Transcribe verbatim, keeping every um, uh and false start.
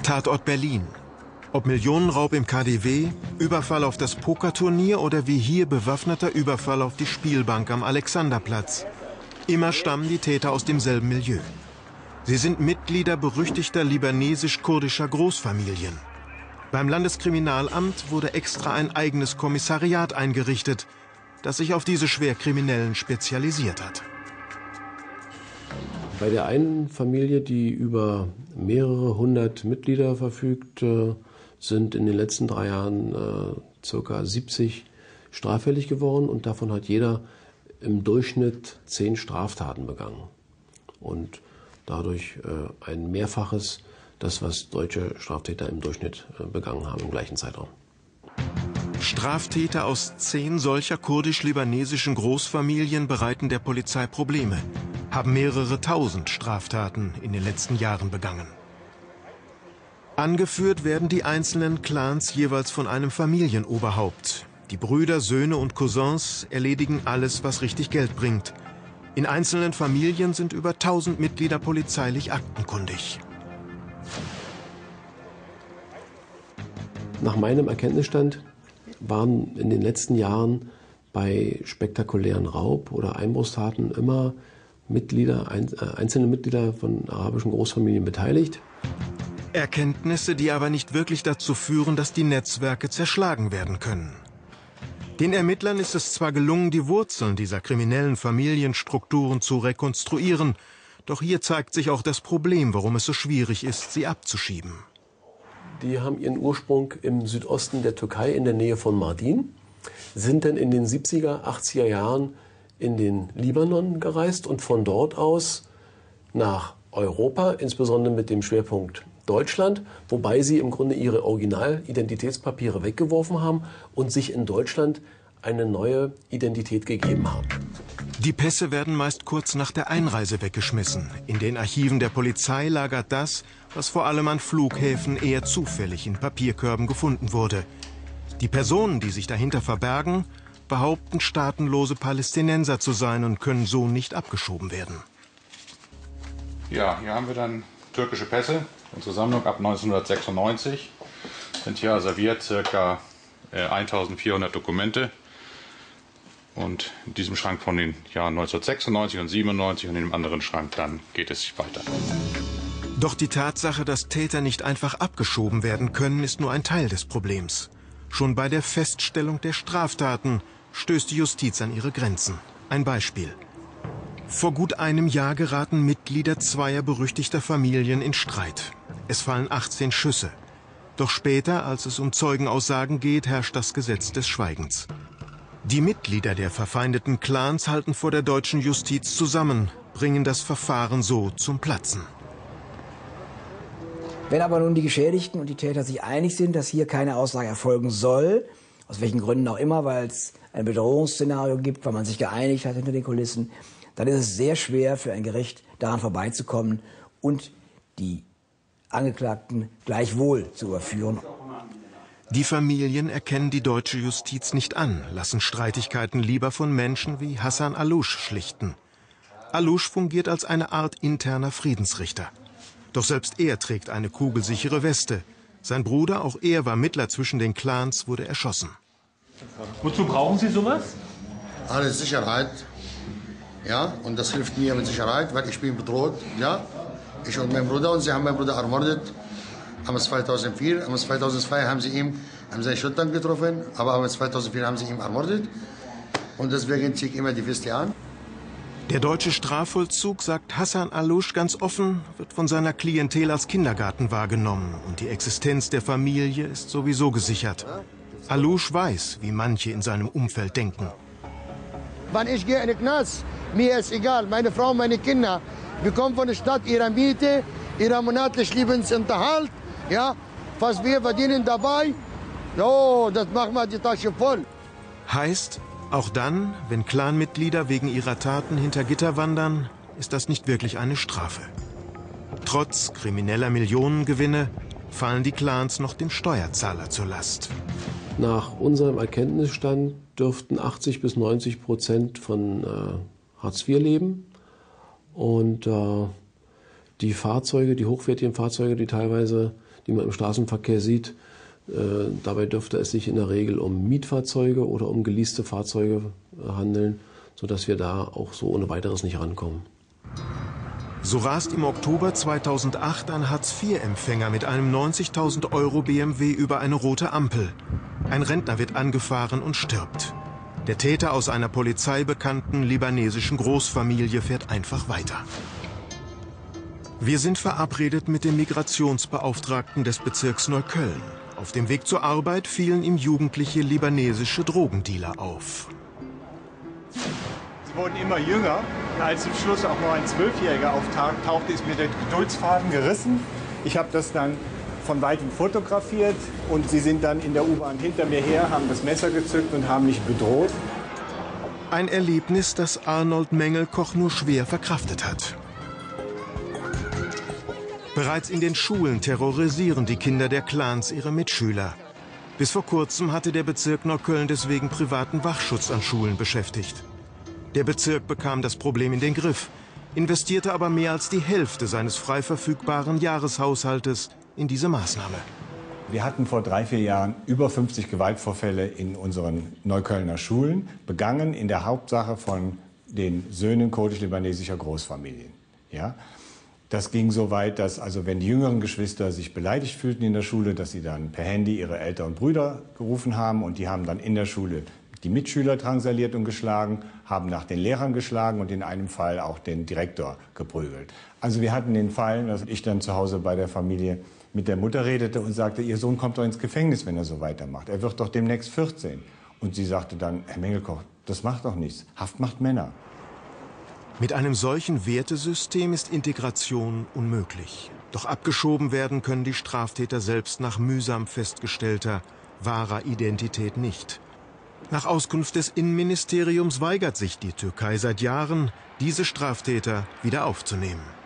Tatort Berlin. Ob Millionenraub im K D W, Überfall auf das Pokerturnier oder wie hier bewaffneter Überfall auf die Spielbank am Alexanderplatz. Immer stammen die Täter aus demselben Milieu. Sie sind Mitglieder berüchtigter libanesisch-kurdischer Großfamilien. Beim Landeskriminalamt wurde extra ein eigenes Kommissariat eingerichtet, das sich auf diese Schwerkriminellen spezialisiert hat. Bei der einen Familie, die über mehrere hundert Mitglieder verfügt, sind in den letzten drei Jahren äh, ca. siebzig straffällig geworden und davon hat jeder im Durchschnitt zehn Straftaten begangen. Und dadurch äh, ein Mehrfaches, das was deutsche Straftäter im Durchschnitt äh, begangen haben im gleichen Zeitraum. Straftäter aus zehn solcher kurdisch-libanesischen Großfamilien bereiten der Polizei Probleme, haben mehrere tausend Straftaten in den letzten Jahren begangen. Angeführt werden die einzelnen Clans jeweils von einem Familienoberhaupt. Die Brüder, Söhne und Cousins erledigen alles, was richtig Geld bringt. In einzelnen Familien sind über tausend Mitglieder polizeilich aktenkundig. Nach meinem Erkenntnisstand waren in den letzten Jahren bei spektakulären Raub- oder Einbruchstaten immer Mitglieder, einzelne Mitglieder von arabischen Großfamilien beteiligt. Erkenntnisse, die aber nicht wirklich dazu führen, dass die Netzwerke zerschlagen werden können. Den Ermittlern ist es zwar gelungen, die Wurzeln dieser kriminellen Familienstrukturen zu rekonstruieren, doch hier zeigt sich auch das Problem, warum es so schwierig ist, sie abzuschieben. Die haben ihren Ursprung im Südosten der Türkei in der Nähe von Mardin, sind dann in den siebziger, achtziger Jahren in den Libanon gereist und von dort aus nach Europa, insbesondere mit dem Schwerpunkt Deutschland, wobei sie im Grunde ihre Originalidentitätspapiere weggeworfen haben und sich in Deutschland eine neue Identität gegeben haben. Die Pässe werden meist kurz nach der Einreise weggeschmissen. In den Archiven der Polizei lagert das, was vor allem an Flughäfen eher zufällig in Papierkörben gefunden wurde. Die Personen, die sich dahinter verbergen, behaupten, staatenlose Palästinenser zu sein und können so nicht abgeschoben werden. Ja, hier haben wir dann türkische Pässe. Unsere Sammlung ab neunzehnhundertsechsundneunzig sind hier serviert ca. eintausendvierhundert Dokumente. Und in diesem Schrank von den Jahren neunzehnhundertsechsundneunzig und siebenundneunzig und in dem anderen Schrank dann geht es weiter. Doch die Tatsache, dass Täter nicht einfach abgeschoben werden können, ist nur ein Teil des Problems. Schon bei der Feststellung der Straftaten stößt die Justiz an ihre Grenzen. Ein Beispiel. Vor gut einem Jahr geraten Mitglieder zweier berüchtigter Familien in Streit. Es fallen achtzehn Schüsse. Doch später, als es um Zeugenaussagen geht, herrscht das Gesetz des Schweigens. Die Mitglieder der verfeindeten Clans halten vor der deutschen Justiz zusammen, bringen das Verfahren so zum Platzen. Wenn aber nun die Geschädigten und die Täter sich einig sind, dass hier keine Aussage erfolgen soll, aus welchen Gründen auch immer, weil es ein Bedrohungsszenario gibt, weil man sich geeinigt hat hinter den Kulissen, dann ist es sehr schwer für ein Gericht, daran vorbeizukommen und die Angeklagten gleichwohl zu überführen. Die Familien erkennen die deutsche Justiz nicht an, lassen Streitigkeiten lieber von Menschen wie Hassan Allouche schlichten. Allouche fungiert als eine Art interner Friedensrichter. Doch selbst er trägt eine kugelsichere Weste. Sein Bruder, auch er war Mittler zwischen den Clans, wurde erschossen. Wozu brauchen Sie sowas? Alles Sicherheit. Ja, und das hilft mir mit Sicherheit, weil ich bin bedroht. Ja, ich und mein Bruder, und sie haben meinen Bruder ermordet. Am zweitausendvier, am zweitausendzwei haben sie ihn an seinen Schultern getroffen, aber am zweitausendvier haben sie ihn ermordet. Und deswegen ziehe ich immer die Weste an. Der deutsche Strafvollzug, sagt Hassan Allouche ganz offen, wird von seiner Klientel als Kindergarten wahrgenommen und die Existenz der Familie ist sowieso gesichert. Allouche weiß, wie manche in seinem Umfeld denken. Wenn ich gehe in den Knast, mir ist egal, meine Frau, meine Kinder bekommen von der Stadt ihre Miete, ihren monatlichen Lebensunterhalt, ja, was wir verdienen dabei, oh, das macht mal die Tasche voll. Heißt, auch dann, wenn Clanmitglieder wegen ihrer Taten hinter Gitter wandern, ist das nicht wirklich eine Strafe. Trotz krimineller Millionengewinne fallen die Clans noch dem Steuerzahler zur Last. Nach unserem Erkenntnisstand dürften achtzig bis neunzig Prozent von äh, Hartz vier leben. Und äh, die Fahrzeuge, die hochwertigen Fahrzeuge, die teilweise die man im Straßenverkehr sieht. Äh, dabei dürfte es sich in der Regel um Mietfahrzeuge oder um geleaste Fahrzeuge äh, handeln, sodass wir da auch so ohne weiteres nicht rankommen. So rast im Oktober zweitausendacht ein Hartz vier Empfänger mit einem neunzigtausend Euro B M W über eine rote Ampel. Ein Rentner wird angefahren und stirbt. Der Täter aus einer polizeibekannten libanesischen Großfamilie fährt einfach weiter. Wir sind verabredet mit dem Migrationsbeauftragten des Bezirks Neukölln. Auf dem Weg zur Arbeit fielen ihm jugendliche libanesische Drogendealer auf. Sie wurden immer jünger. Als zum Schluss auch noch ein Zwölfjähriger auftauchte, ist mir der Geduldsfaden gerissen. Ich habe das dann von weitem fotografiert und sie sind dann in der U-Bahn hinter mir her, haben das Messer gezückt und haben mich bedroht. Ein Erlebnis, das Arnold Mengelkoch nur schwer verkraftet hat. Bereits in den Schulen terrorisieren die Kinder der Clans ihre Mitschüler. Bis vor kurzem hatte der Bezirk Neukölln deswegen privaten Wachschutz an Schulen beschäftigt. Der Bezirk bekam das Problem in den Griff, investierte aber mehr als die Hälfte seines frei verfügbaren Jahreshaushaltes in diese Maßnahme. Wir hatten vor drei, vier Jahren über fünfzig Gewaltvorfälle in unseren Neuköllner Schulen, begangen in der Hauptsache von den Söhnen kurdisch-libanesischer Großfamilien. Ja? Das ging so weit, dass also wenn die jüngeren Geschwister sich beleidigt fühlten in der Schule, dass sie dann per Handy ihre Eltern und Brüder gerufen haben und die haben dann in der Schule die Mitschüler drangsaliert und geschlagen, haben nach den Lehrern geschlagen und in einem Fall auch den Direktor geprügelt. Also wir hatten den Fall, dass ich dann zu Hause bei der Familie mit der Mutter redete und sagte, ihr Sohn kommt doch ins Gefängnis, wenn er so weitermacht. Er wird doch demnächst vierzehn. Und sie sagte dann, Herr Mengelkoch, das macht doch nichts. Haft macht Männer. Mit einem solchen Wertesystem ist Integration unmöglich. Doch abgeschoben werden können die Straftäter selbst nach mühsam festgestellter, wahrer Identität nicht. Nach Auskunft des Innenministeriums weigert sich die Türkei seit Jahren, diese Straftäter wieder aufzunehmen.